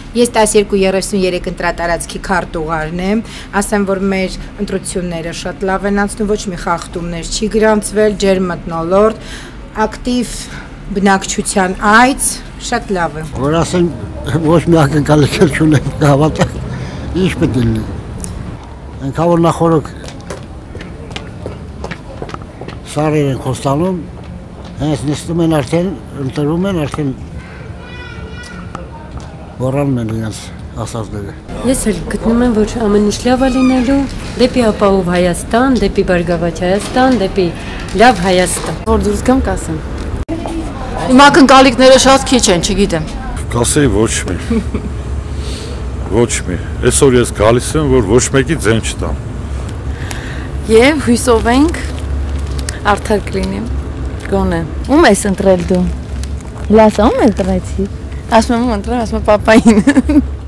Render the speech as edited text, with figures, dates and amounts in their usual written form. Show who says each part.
Speaker 1: Ես 12-33 ընտրատարածքի քարտուղարն եմ, ասեմ, որ մեր ընտրությունները շատ լավ են անցնում, ոչ մի խախտումներ չի գրանցվել, ջերմմթնոլորտ, ակտիվ բնակչության այց, շատ լավ է։
Speaker 2: Որ ասեմ, ոչ մի ակնկալիքել չունեմ, հավատակ, ինչ պետք է լինի։ Այնքան որ նախորդ սարեր են խոստանում, հենց նստում են արդեն, ընտրում են արդեն Որանում են իրենց ասածները։
Speaker 3: Ես էլ գտնում եմ, որ ամեն ինչ լավ է լինելու, դեպի ապահով Հայաստան, դեպի բարգավաճ Հայաստան, դեպի լավ Հայաստան։
Speaker 4: Որ դուրս գամ կասեմ։ Իմ ակնկալիքները շատ քիչ են, չգիտեմ։
Speaker 5: Կասեի ոչ մի։ Ոչ մի։ Այսօր ես գալիս եմ, որ ոչ մեկի ձեն չտամ։
Speaker 4: Եվ հույսով ենք արդար կլինի։ Գոնե։
Speaker 6: Ում ես ընտրել դու։ Լասա, ում ընտրեցի։
Speaker 4: Ասում եմ, ընտրեմ, ասում եմ պապային։